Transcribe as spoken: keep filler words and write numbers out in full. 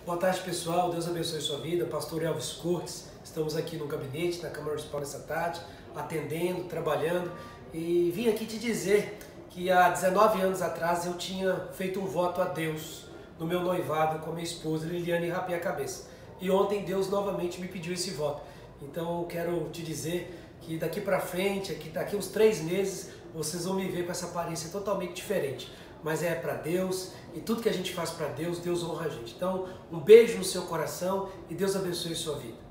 Boa tarde, pessoal. Deus abençoe sua vida. Pastor Elvis Cortes. Estamos aqui no gabinete, na Câmara Municipal nessa tarde, atendendo, trabalhando. E vim aqui te dizer que há dezenove anos atrás eu tinha feito um voto a Deus no meu noivado com a minha esposa, Liliane Rapinha Cabeça. E ontem Deus novamente me pediu esse voto. Então eu quero te dizer que daqui para frente, aqui, daqui uns três meses, vocês vão me ver com essa aparência totalmente diferente. Mas é para Deus, e tudo que a gente faz para Deus, Deus honra a gente. Então, um beijo no seu coração e Deus abençoe sua vida.